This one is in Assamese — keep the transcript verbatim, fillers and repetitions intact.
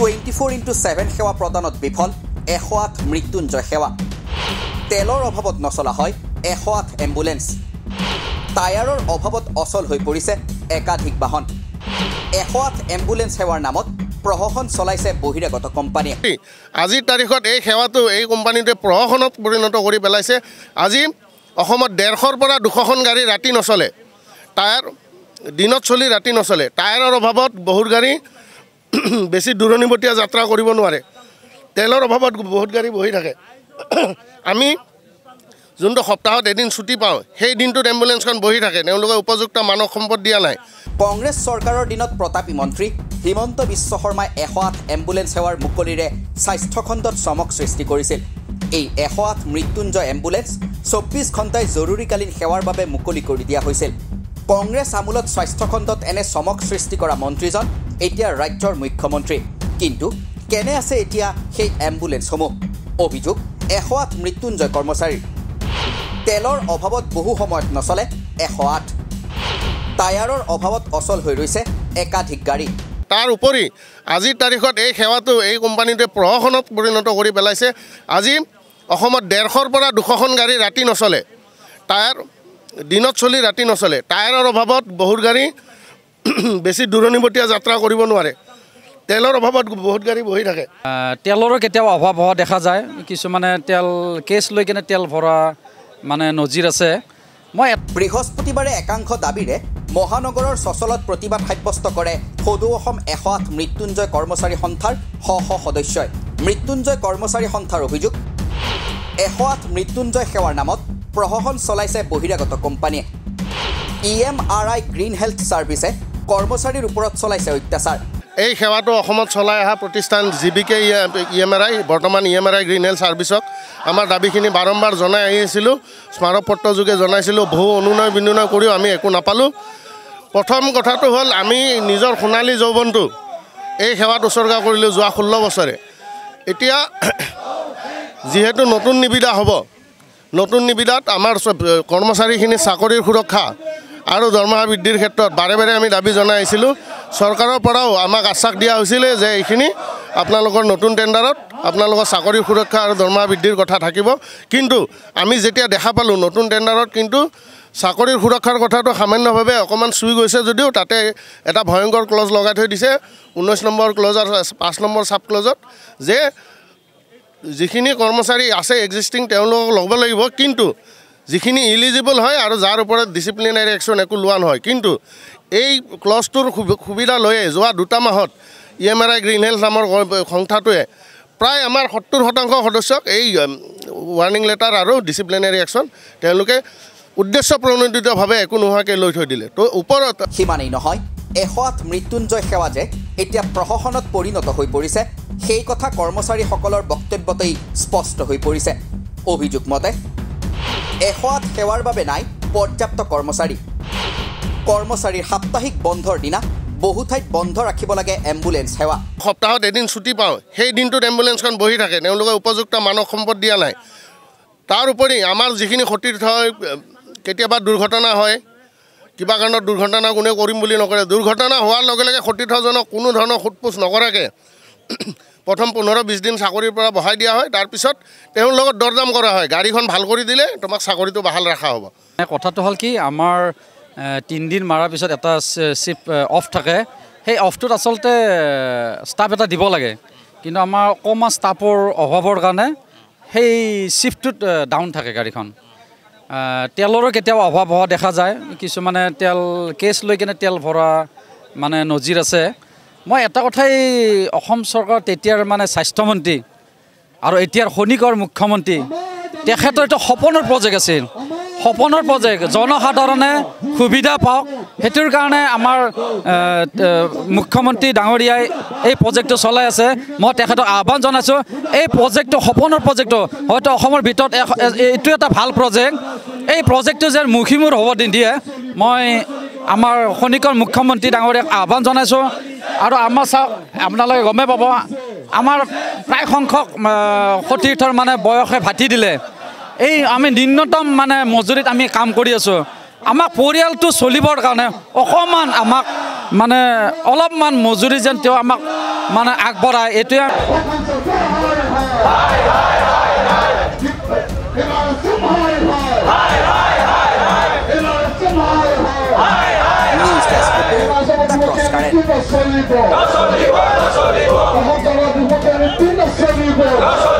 টুৱেণ্টি ফ'ৰ ইণ্টু ছেভেন সেৱা প্ৰদানত বিফল এশ আঠ মৃত্যুঞ্জয় সেৱা তেলৰ অভাৱত নচলা হয় এশ আঠ এম্বুলেন্স টায়াৰৰ অভাৱত অচল হৈ পৰিছে একাধিক বাহন এশ আঠ এম্বুলেন্স সেৱাৰ নামত প্ৰশাসন চলাইছে বহিৰাগত কোম্পানীয়ে আজিৰ তাৰিখত এই সেৱাটো এই কোম্পানীটোৱে প্ৰশাসনত পৰিণত কৰি পেলাইছে আজি অসমত ডেৰশৰ পৰা দুশখন গাড়ী ৰাতি নচলে টায়াৰ দিনত চলি ৰাতি নচলে টায়াৰৰ অভাৱত বহুত গাড়ী বেছি দূৰণিবতীয়া যাত্ৰা কৰিব নোৱাৰে তেলৰ অভাৱত বহুত গাড়ী বহি থাকে আমি যোনটো সপ্তাহত এদিন ছুটি পাওঁ সেই দিনটোত এম্বুলেন্সখন বহি থাকে তেওঁলোকে উপযুক্ত মানৱ সম্পদ দিয়া নাই কংগ্ৰেছ চৰকাৰৰ দিনত প্ৰতাপী মন্ত্ৰী হিমন্ত বিশ্ব শৰ্মাই এশ আঠ এম্বুলেন্স সেৱাৰ মুকলিৰে স্বাস্থ্য খণ্ডত চমক সৃষ্টি কৰিছিল এই এশ আঠ মৃত্যুঞ্জয় এম্বুলেন্স চৌব্বিছ ঘণ্টাই জৰুৰীকালীন সেৱাৰ বাবে মুকলি কৰি দিয়া হৈছিল কংগ্ৰেছ আমোলত স্বাস্থ্য খণ্ডত এনে চমক সৃষ্টি কৰা মন্ত্ৰীজন এতিয়া ৰাজ্যৰ মুখ্যমন্ত্ৰী কিন্তু কেনে আছে এতিয়া সেই এম্বুলেন্সসমূহ অভিযোগ এশ আঠ মৃত্যুঞ্জয় কৰ্মচাৰী তেলৰ অভাৱত বহু সময়ত নচলে এশ আঠ টায়াৰৰ অভাৱত অচল হৈ ৰৈছে একাধিক গাড়ী তাৰ উপৰি আজিৰ তাৰিখত এই সেৱাটো এই কোম্পানীটোৱে প্ৰশাসনত পৰিণত কৰি পেলাইছে আজি অসমত ডেৰশৰ পৰা দুশখন গাড়ী ৰাতি নচলে টায়াৰ দিনত চলি ৰাতি নচলে টায়াৰৰ অভাৱত বহুত গাড়ী বেছি দূৰণিবতীয়া যাত্ৰা কৰিব নোৱাৰে তেলৰ অভাৱত বহুত গাড়ী বহি থাকে তেলৰো কেতিয়াবা অভাৱ হোৱা দেখা যায় কিছুমানে তেল কেছ লৈ কিনে তেল ভৰা মানে নজিৰ আছে মই বৃহস্পতিবাৰে একাংশ দাবীৰে মহানগৰৰ চচলত প্ৰতিবাদ সাব্যস্ত কৰে সদৌ অসম এশ আঠ মৃত্যুঞ্জয় কৰ্মচাৰী সন্থাৰ শ শ সদস্যই মৃত্যুঞ্জয় কৰ্মচাৰী সন্থাৰ অভিযোগ এশ আঠ মৃত্যুঞ্জয় সেৱাৰ নামত প্ৰশাসন চলাইছে বহিৰাগত কোম্পানীয়ে E M R I green health ছাৰ্ভিচে কৰ্মচাৰীৰ ওপৰত চলাইছে অত্যাচাৰ এই সেৱাটো অসমত চলাই অহা প্ৰতিষ্ঠান G V K E M R I বৰ্তমান E M R I green health ছাৰ্ভিচক আমাৰ দাবীখিনি বাৰম্বাৰ জনাই আহিছিলোঁ স্মাৰক পত্ৰ যোগে জনাইছিলোঁ বহু অনুনয় বিনয় কৰিও আমি একো নাপালোঁ প্ৰথম কথাটো হ'ল আমি নিজৰ সোণালী যৌৱনটো এই সেৱাত উচৰ্গা কৰিলোঁ যোৱা ষোল্ল বছৰে এতিয়া যিহেতু নতুন নিবিদা হ'ব নতুন নিবিদাত আমাৰ কৰ্মচাৰীখিনি চাকৰিৰ সুৰক্ষা আৰু দৰমহা বৃদ্ধিৰ ক্ষেত্ৰত বাৰে বাৰে আমি দাবী জনাই আহিছিলোঁ চৰকাৰৰ পৰাও আমাক আশ্বাস দিয়া হৈছিলে যে এইখিনি আপোনালোকৰ নতুন টেণ্ডাৰত আপোনালোকৰ চাকৰিৰ সুৰক্ষা আৰু দৰমহা বৃদ্ধিৰ কথা থাকিব কিন্তু আমি যেতিয়া দেখা পালোঁ নতুন টেণ্ডাৰত কিন্তু চাকৰিৰ সুৰক্ষাৰ কথাটো সামান্যভাৱে অকণমান চুই গৈছে যদিও তাতে এটা ভয়ংকৰ ক্লজ লগাই থৈ দিছে ঊনৈছ নম্বৰ ক্লজ আৰু পাঁচ নম্বৰ চাব ক্লজত যে যিখিনি কৰ্মচাৰী আছে এক্সিষ্টিং তেওঁলোকক ল'ব লাগিব কিন্তু যিখিনি ইলিজিবল হয় আৰু যাৰ ওপৰত ডিচিপ্লিনাৰী একশ্যন একো লোৱা নহয় কিন্তু এই ক্লজটোৰ সুবিধা লৈয়ে যোৱা দুটা মাহত E M R I green health নামৰ সংস্থাটোৱে প্ৰায় আমাৰ সত্তৰ শতাংশ সদস্যক এই ৱাৰ্ণিং লেটাৰ আৰু ডিচিপ্লিনাৰী একশ্যন তেওঁলোকে উদ্দেশ্য প্ৰণোদিতভাৱে একো নোহোৱাকৈ লৈ থৈ দিলে তো ওপৰত সিমানেই নহয় এশ আঠ মৃত্যুঞ্জয় সেৱা যে এতিয়া প্ৰশাসনত পৰিণত হৈ পৰিছে সেই কথা কৰ্মচাৰীসকলৰ বক্তব্যতেই স্পষ্ট হৈ পৰিছে অভিযোগ মতে এশ আঠ সেৱাৰ বাবে নাই পৰ্যাপ্ত কৰ্মচাৰী কৰ্মচাৰীৰ সাপ্তাহিক বন্ধৰ দিনা বহু ঠাইত বন্ধ ৰাখিব লাগে এম্বুলেন্স সেৱা সপ্তাহত এদিন ছুটি পাওঁ সেই দিনটোত এম্বুলেন্সখন বহি থাকে তেওঁলোকে উপযুক্ত মানৱ সম্পদ দিয়া নাই তাৰ উপৰি আমাৰ যিখিনি সতীৰ্থ হয় কেতিয়াবা দুৰ্ঘটনা হয় কিবা কাৰণত দুৰ্ঘটনা কোনে কৰিম বুলি নকৰে দুৰ্ঘটনা হোৱাৰ লগে লগে সতীৰ্থজনক কোনো ধৰণৰ সোধপোছ নকৰাকৈ প্ৰথম পোন্ধৰ বিছ দিন চাকৰিৰ পৰা বহাই দিয়া হয় তাৰপিছত তেওঁৰ লগত দৰদাম কৰা হয় গাড়ীখন ভাল কৰি দিলে তোমাক চাকৰিটো বাহাল ৰখা হ'ব কথাটো হ'ল কি আমাৰ তিনিদিন মাৰাৰ পিছত এটা শ্বিফ্ট অফ থাকে সেই অফটোত আচলতে ষ্টাফ এটা দিব লাগে কিন্তু আমাৰ অকণমান ষ্টাফৰ অভাৱৰ কাৰণে সেই শ্বিফ্টটোত ডাউন থাকে গাড়ীখন তেলৰো কেতিয়াবা অভাৱ হোৱা দেখা যায় কিছুমানে তেল কেছ লৈ কিনে তেল ভৰা মানে নজিৰ আছে মই এটা কথাই অসম চৰকাৰ তেতিয়াৰ মানে স্বাস্থ্যমন্ত্ৰী আৰু এতিয়াৰ খনিকৰ মুখ্যমন্ত্ৰী তেখেতৰ এটা সপোনৰ প্ৰজেক্ট আছিল সপোনৰ প্ৰজেক্ট জনসাধাৰণে সুবিধা পাওক সেইটোৰ কাৰণে আমাৰ মুখ্যমন্ত্ৰী ডাঙৰীয়াই এই প্ৰজেক্টটো চলাই আছে মই তেখেতক আহ্বান জনাইছোঁ এই প্ৰজেক্টটো সপোনৰ প্ৰজেক্টটো হয়তো অসমৰ ভিতৰত এইটো এটা ভাল প্ৰজেক্ট এই প্ৰজেক্টটো যে মুখিমূৰ হ'ব নিদিয়ে মই আমাৰ খনিকৰ মুখ্যমন্ত্ৰী ডাঙৰীয়াক আহ্বান জনাইছোঁ আৰু আমাৰ চাওক আপোনালোকে গমে পাব আমাৰ প্ৰায় সংখ্যক সতীৰ্থৰ মানে বয়সে ভাটি দিলে এই আমি ন্যূনতম মানে মজুৰিত আমি কাম কৰি আছোঁ আমাক পৰিয়ালটো চলিবৰ কাৰণে অকণমান আমাক মানে অলপমান মজুৰি যেন তেওঁ আমাক মানে আগবঢ়ায় এইটোৱে News desk report, the Crosscurrent.